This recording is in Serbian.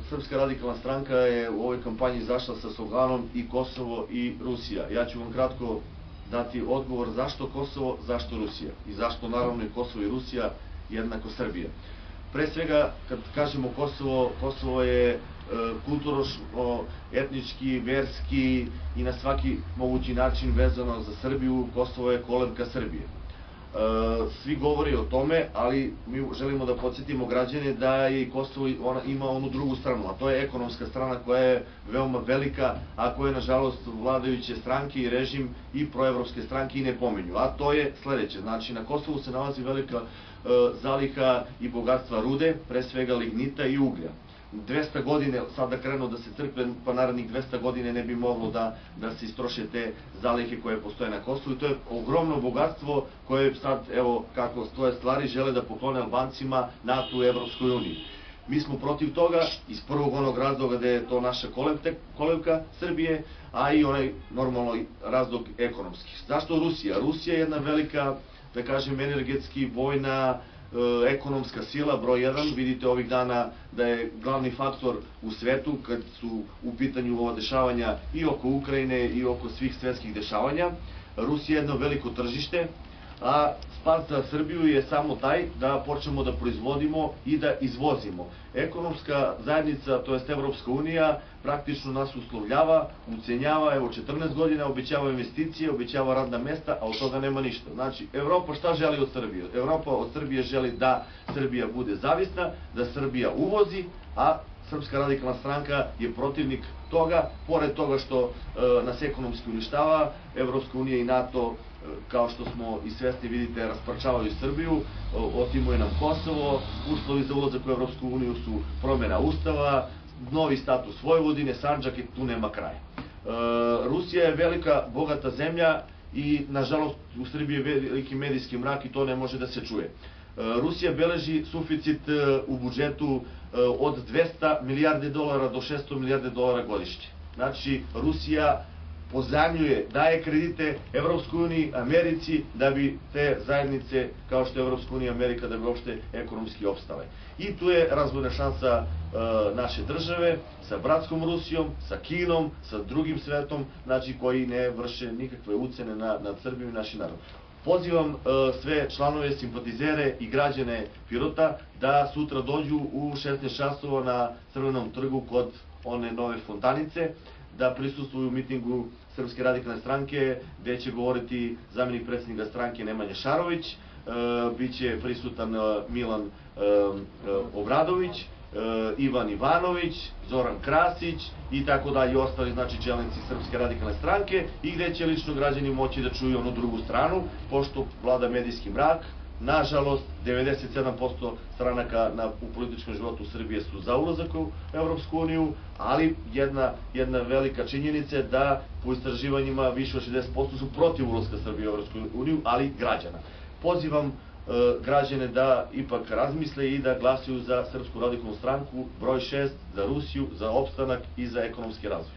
Srpska radikalna stranka je u ovoj kampanji izašla sa sloganom i Kosovo i Rusija. Ja ću vam kratko dati odgovor zašto Kosovo, zašto Rusija i zašto naravno i Kosovo i Rusija jednako Srbija. Pre svega, kad kažemo Kosovo, Kosovo je kulturno, etnički, verski i na svaki mogući način vezano za Srbiju. Kosovo je kolevka Srbije. Svi govori o tome, ali mi želimo da podsjetimo građane da je i Kosovo ima onu drugu stranu, a to je ekonomska strana koja je veoma velika, a koje nažalost vladajuće stranke i režim i proevropske stranke i ne pominju. A to je sledeće, znači na Kosovu se nalazi velika zaliha i bogatstva rude, pre svega lignita i uglja. 200 godine, sad da krenu da se crkve, pa narednih 200 godine ne bi moglo da se istroše te zalihe koje postoje na Kosovu. I to je ogromno bogatstvo koje sad, evo kako stoje stvari, žele da poklone Albancima, NATO i Evropskoj uniji. Mi smo protiv toga iz prvog onog razloga da je to naša kolevka Srbije, a i onaj normalno razlog ekonomski. Zašto Rusija? Rusija je jedna velika, da kažem, energetski, vojna, ekonomska sila, broj 1. Vidite ovih dana da je glavni faktor u svetu kad su u pitanju ova dešavanja i oko Ukrajine i oko svih svetskih dešavanja. Rusija je jedno veliko tržište, a spas za Srbiju je samo taj da počnemo da proizvodimo i da izvozimo. Ekonomska zajednica, to jest Evropska unija, praktično nas uslovljava, ucenjava, evo 14 godina, obećava investicije, obećava radna mesta, a od toga nema ništa. Znači, Evropa šta želi od Srbije? Evropa od Srbije želi da Srbija bude zavisna, da Srbija uvozi, a Srpska radikalna stranka je protivnik toga, pored toga što nas ekonomski uništava, Evropska unija i NATO, kao što smo i svesni, vidite, rasparčavaju Srbiju, otimuje nam Kosovo, uslovi za ulazak u Evropsku uniju su promjena ustava, novi status Vojvodine, Sandžak i tu nema kraja. Rusija je velika, bogata zemlja i, nažalost, u Srbiji je veliki medijski mrak i to ne može da se čuje. Rusija beleži suficit u budžetu od 200 milijardi dolara do 600 milijardi dolara godišnje. Znači, Rusija pozajmljuje, daje kredite Evropskoj uniji, Americi, da bi te zajednice, kao što je Evropska unija i Amerika, da bi uopšte ekonomski opstale. I tu je razvojna šansa naše države sa bratskom Rusijom, sa Kinom, sa drugim svetom, znači koji ne vrše nikakve ucene nad Srbijom i našim narodom. Pozivam sve članove, simpatizere i građane Pirota da sutra dođu u 16 časova na Crvenom trgu kod one nove fontanice, da prisustvuju mitingu Srpske radikalne stranke, gde će govoriti zamenik predsjednika stranke Nemanja Šarović, biće prisutan Milan Obradović, Ivan Ivanović, Zoran Krasić i tako dalje, i ostali, znači, čelnici Srpske radikalne stranke, i gde će lično građani moći da čuju onu drugu stranu, pošto vlada medijski mrak. Nažalost, 97% stranaka u političkom životu Srbije su za ulazak u Evropsku uniju, ali jedna velika činjenica je da po istraživanjima više od 60% su protiv ulaska Srbije u Evropsku uniju, ali građana. Pozivam građane da ipak razmisle i da glasaju za Srpsku radikalnu stranku broj 6, za Rusiju, za opstanak i za ekonomski razvoj.